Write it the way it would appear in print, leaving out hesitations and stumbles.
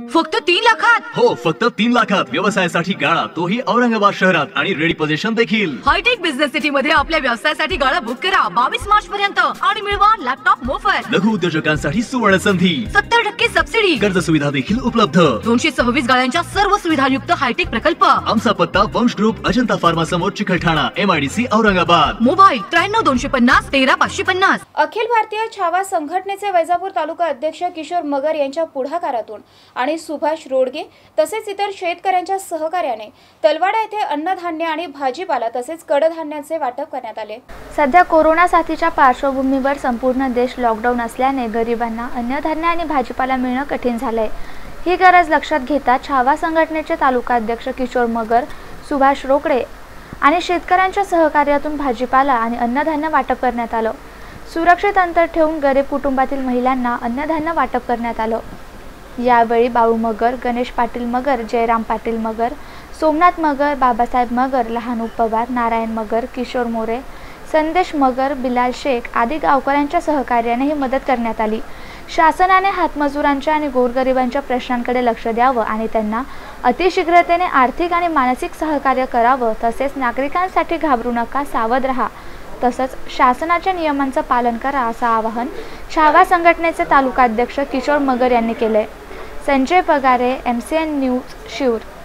फक्त 3 लाखात? हो, फक्त 3 लाखात व्यवसायासाठी गाळा, तोही औरंगाबाद शहरात आणि रेडी पोझिशन देखील. हायटेक बिझनेस सिटी मध्ये आपल्या व्यवसायासाठी गाळा बुक करा 22 मार्च पर्यंत आणि मिळवा लॅपटॉप मोफत. लघु उद्योजकांसाठी सुवर्ण संधी, 70% सबसिडी, कर्ज सुविधा देखील उपलब्ध. 226 गाळ्यांच्या सर्व सुविधायुक्त हायटेक प्रकल्प. आमचा पत्ता वंश ग्रुप, अजंता फार्मा समोर, चिकलठाणा, MIDC औरंगाबाद. मोबाईल 93 250 13 550. अखिल भारतीय छावा संघटनेचे वैजापूर तालुका अध्यक्ष किशोर मगर यांच्या पुढाकारातून आणि सुभाष रोडगे तसेच इतर शेतकऱ्यांच्या सहकार्याने तलवाडा येथे अन्नधान्य आणि भाजीपाला तसेच कडधान्याचे वाटप करण्यात आले. सध्या कोरोना साथीच्या पार्श्वभूमीवर संपूर्ण देश लॉकडाऊन असल्याने गरिबांना अन्नधान्य आणि भाजीपाला मिळणं कठीण झालंय. ही गरज लक्षात घेता छावा संघटनेचे तालुका अध्यक्ष किशोर मगर, सुभाष रोकडे आणि शेतकऱ्यांच्या सहकार्यातून भाजीपाला आणि अन्नधान्य वाटप करण्यात आलं. सुरक्षित अंतर ठेवून गरीब कुटुंबातील महिलांना अन्नधान्य वाटप करण्यात आलं. यावेळी बाळू मगर, गणेश पाटील मगर, जयराम पाटील मगर, सोमनाथ मगर, बाबासाहेब मगर, लहानू पवार, नारायण मगर, किशोर मोरे, संदेश मगर, बिलाल शेख आदी गावकऱ्यांच्या सहकार्याने ही मदत करण्यात आली. शासनाने हातमजुरांच्या आणि गोरगरिबांच्या प्रश्नांकडे लक्ष द्यावं आणि त्यांना अतिशीघ्रतेने आर्थिक आणि मानसिक सहकार्य करावं. तसेच नागरिकांसाठी घाबरू नका, सावध रहा, तसंच शासनाच्या नियमांचं पालन करा असं आवाहन छावा संघटनेचे तालुका अध्यक्ष किशोर मगर यांनी केले. Sanjay Pagare, MCN news, Shiur.